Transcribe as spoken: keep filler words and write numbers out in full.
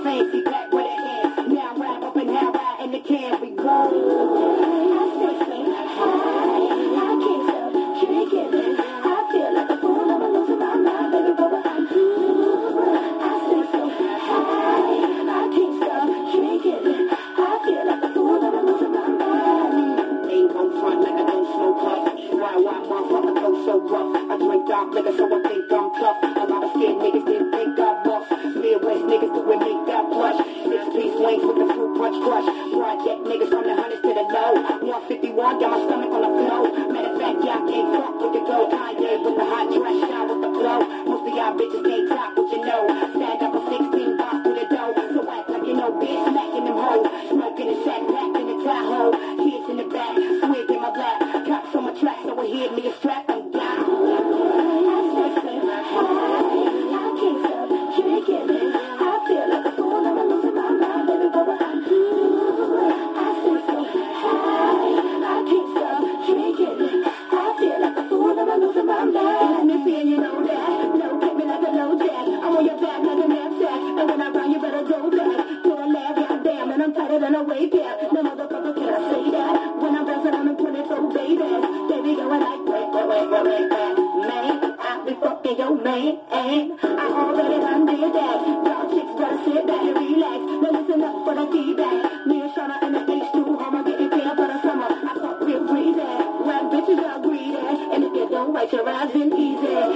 fancy back with a hand. Now rap up and how I in the can we go. I say so high, I can't stop drinking it. I feel like a fool, I'm losing my mind, baby, but I do. I say so high, I can't stop drinking it. I feel like a fool, I'm losing my mind. Ain't gon' front like I don't smoke up. Why, why, motherfucker, go so rough? I drink dark liquor, so I think I'm tough. A lot of scared niggas didn't think I'm rough. Midwest niggas do it, make that blush. Six piece wings with the fruit punch crush. Project niggas from the hundreds to the low. one fifty-one, got my stomach on the flow. Matter of fact, y'all can't fuck with the go. Kanye with the hot dress, shine with the flow. Most of y'all bitches can't top what you know. Stand up for sixteen box through the dough. So act like you know, bitch, smacking them hoes. Smoking the sack, packed in the Tahoe. Kids in the back, swig in my black. Cops on my track, so I hear me a strap, I'm down. I say so high, I can't stop drinking it. I feel like a fool, I'm losing my mind, baby, but I do. I say so high, I can't stop drinking it. I feel like a fool, I'm losing my mind. It's missy and you know that. No, take me like a low jack. I'm on your back like a knapsack. And when I run, you better go back. To a lab, goddamn, and I'm tighter than a weight cap. No motherfucker can I say that. When I'm bouncing on them twenty-four babies, they be going like, wait, wait, wait, wait, wait, wait. Man, I be fucking your man, and I already done did that. Y'all chicks better sit back and relax. Now listen up for the feedback. Me and Shawnna and the H two, I'ma get in care for the summer. I talk real breezy. Rap bitches are greedy, and if you don't write your eyes, then easy.